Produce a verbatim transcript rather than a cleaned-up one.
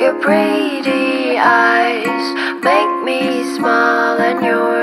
Your pretty eyes make me smile, and your